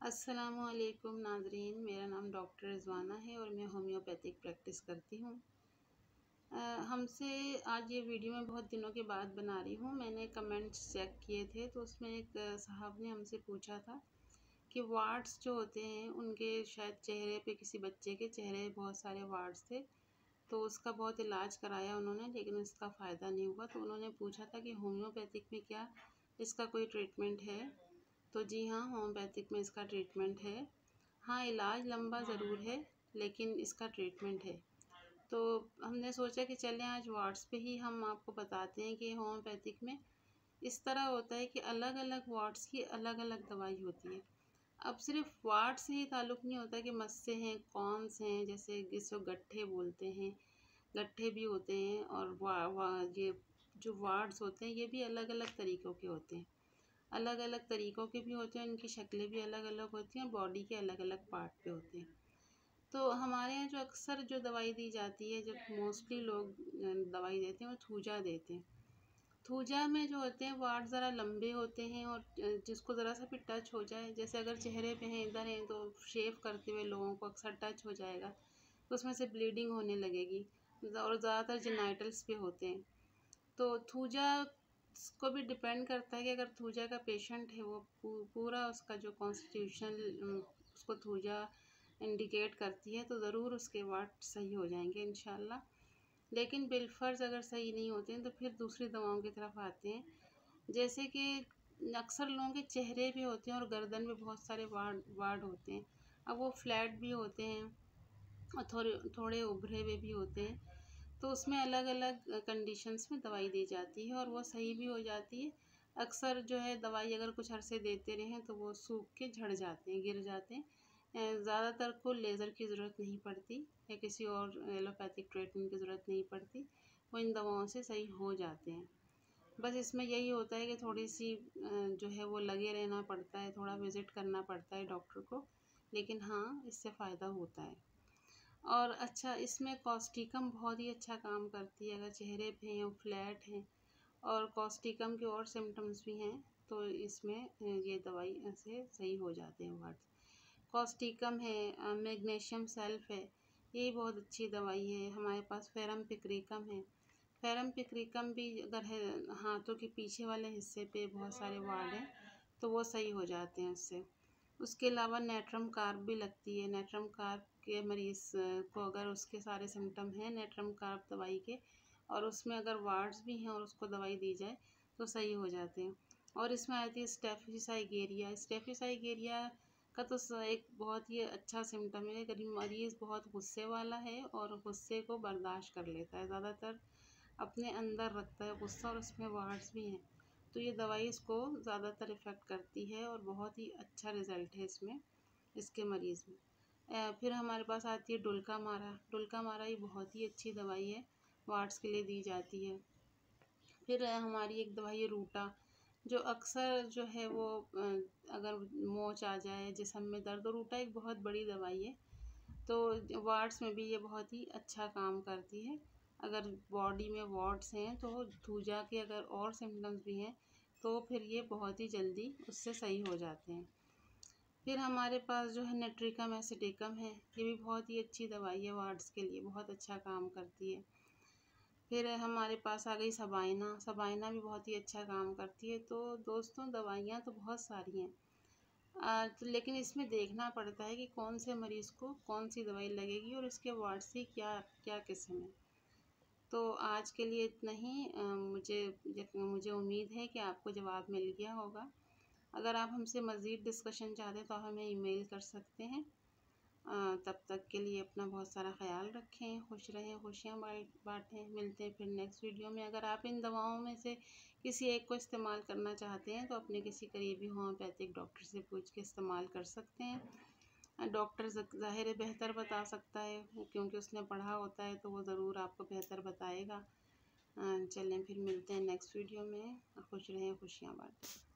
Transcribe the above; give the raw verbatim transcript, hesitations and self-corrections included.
अस्सलामुअलैकुम नाज़रीन, मेरा नाम डॉक्टर रिज़वाना है और मैं होम्योपैथिक प्रैक्टिस करती हूँ। हमसे आज ये वीडियो मैं बहुत दिनों के बाद बना रही हूँ। मैंने कमेंट्स चेक किए थे तो उसमें एक साहब ने हमसे पूछा था कि वार्ड्स जो होते हैं उनके शायद चेहरे पे, किसी बच्चे के चेहरे बहुत सारे वार्ड्स थे, तो उसका बहुत इलाज कराया उन्होंने, लेकिन उसका फ़ायदा नहीं हुआ। तो उन्होंने पूछा था कि होम्योपैथिक में क्या इसका कोई ट्रीटमेंट है। तो जी हाँ, होम्योपैथिक में इसका ट्रीटमेंट है। हाँ, इलाज लंबा ज़रूर है लेकिन इसका ट्रीटमेंट है। तो हमने सोचा कि चलें आज वार्ड्स पे ही हम आपको बताते हैं कि होम्योपैथिक में इस तरह होता है कि अलग अलग वार्ड्स की अलग अलग दवाई होती है। अब सिर्फ वार्ड से ही ताल्लुक़ नहीं होता कि मस्से हैं, कॉन्स हैं, जैसे जिसको गट्ठे बोलते हैं, गट्ठे भी होते हैं। और वा, वा ये जो वार्ड्स होते हैं ये भी अलग अलग तरीक़ों के होते हैं, अलग अलग तरीक़ों के भी होते हैं, उनकी शक्लें भी अलग अलग होती हैं, बॉडी के अलग अलग पार्ट पे होते हैं। तो हमारे यहाँ जो अक्सर जो दवाई दी जाती है, जो मोस्टली लोग दवाई देते हैं, वो थूजा देते हैं। थूजा में जो होते हैं वार्ड ज़रा लंबे होते हैं और जिसको ज़रा सा भी टच हो जाए, जैसे अगर चेहरे पे हैं, इधर हैं, तो शेव करते हुए लोगों को अक्सर टच हो जाएगा तो उसमें से ब्लीडिंग होने लगेगी, और ज़्यादातर जेनाइटल्स पे होते हैं। तो थूजा को भी डिपेंड करता है कि अगर थूजा का पेशेंट है, वो पूरा उसका जो कॉन्स्टिट्यूशनल उसको थूजा इंडिकेट करती है, तो ज़रूर उसके वार्ड सही हो जाएंगे इंशाल्लाह। लेकिन बिलफर्ज अगर सही नहीं होते हैं तो फिर दूसरी दवाओं की तरफ आते हैं, जैसे कि अक्सर लोगों के चेहरे भी होते हैं और गर्दन में बहुत सारे वार्ड वार्ड होते हैं। अब वो फ्लैट भी होते हैं और थोड़े थोड़े उभरे हुए भी होते हैं, तो उसमें अलग अलग कंडीशंस में दवाई दी जाती है और वो सही भी हो जाती है। अक्सर जो है दवाई अगर कुछ अरसे देते रहें तो वो सूख के झड़ जाते हैं, गिर जाते हैं। ज़्यादातर को लेज़र की ज़रूरत नहीं पड़ती या किसी और एलोपैथिक ट्रीटमेंट की ज़रूरत नहीं पड़ती, वो इन दवाओं से सही हो जाते हैं। बस इसमें यही होता है कि थोड़ी सी जो है वो लगे रहना पड़ता है, थोड़ा विज़िट करना पड़ता है डॉक्टर को, लेकिन हाँ, इससे फ़ायदा होता है। और अच्छा, इसमें कॉस्टिकम बहुत ही अच्छा काम करती है। अगर चेहरे पे हैं, फ्लैट हैं और कॉस्टिकम के और सिम्टम्स भी हैं तो इसमें ये दवाई से सही हो जाते हैं वार्ड। कॉस्टिकम है, मैग्नीशियम सल्फ है, ये बहुत अच्छी दवाई है। हमारे पास फेरम पिक्रिकम है। फेरम पिक्रिकम भी अगर है हाथों के पीछे वाले हिस्से पे बहुत सारे वार्ड हैं तो वो सही हो जाते हैं उससे। उसके अलावा नेट्रम कार्ब भी लगती है। नेट्रम कार्ब के मरीज़ को अगर उसके सारे सिम्टम हैं नेट्रम कार्ब दवाई के, और उसमें अगर वार्ड्स भी हैं और उसको दवाई दी जाए तो सही हो जाते हैं। और इसमें आती है स्टेफिसाइगेरिया। स्टेफिसाइगेरिया का तो एक बहुत ही अच्छा सिम्टम है कि मरीज़ बहुत गुस्से वाला है और गुस्से को बर्दाश्त कर लेता है, ज़्यादातर अपने अंदर रखता है गुस्सा, और उसमें वार्ड्स भी हैं, तो ये दवाई इसको ज़्यादातर इफ़ेक्ट करती है और बहुत ही अच्छा रिज़ल्ट है इसमें, इसके मरीज़ में। फिर हमारे पास आती है डुल्का मारा। डुल्का मारा ये बहुत ही अच्छी दवाई है, वार्ड्स के लिए दी जाती है। फिर हमारी एक दवाई है रूटा, जो अक्सर जो है वो अगर मोच आ जाए, जिस्म में दर्द, रूटा एक बहुत बड़ी दवाई है, तो वार्ड्स में भी ये बहुत ही अच्छा काम करती है। अगर बॉडी में वार्ड्स हैं तो थूजा के अगर और सिम्टम्स भी हैं तो फिर ये बहुत ही जल्दी उससे सही हो जाते हैं। फिर हमारे पास जो है नेट्रिकम एसिडिकम है, ये भी बहुत ही अच्छी दवाई है, वार्ड्स के लिए बहुत अच्छा काम करती है। फिर हमारे पास आ गई सबाइना। सबाइना भी बहुत ही अच्छा काम करती है। तो दोस्तों, दवाइयाँ तो बहुत सारी हैं, आ, तो लेकिन इसमें देखना पड़ता है कि कौन से मरीज़ को कौन सी दवाई लगेगी और इसके वार्ड से क्या क्या किस्म है। तो आज के लिए इतना ही। आ, मुझे मुझे उम्मीद है कि आपको जवाब मिल गया होगा। अगर आप हमसे मज़ीद डिस्कशन चाहते हैं तो आप हमें ईमेल कर सकते हैं। आ, तब तक के लिए अपना बहुत सारा ख्याल रखें, खुश रहें, खुशियाँ बाँटें। मिलते हैं फिर नेक्स्ट वीडियो में। अगर आप इन दवाओं में से किसी एक को इस्तेमाल करना चाहते हैं तो अपने किसी करीबी होम्योपैथिक डॉक्टर से पूछ के इस्तेमाल कर सकते हैं। डॉक्टर ज़ाहिर है बेहतर बता सकता है, क्योंकि उसने पढ़ा होता है, तो वो ज़रूर आपको बेहतर बताएगा। चलें फिर मिलते हैं नेक्स्ट वीडियो में। खुश रहें, खुशियाँ बाँटें।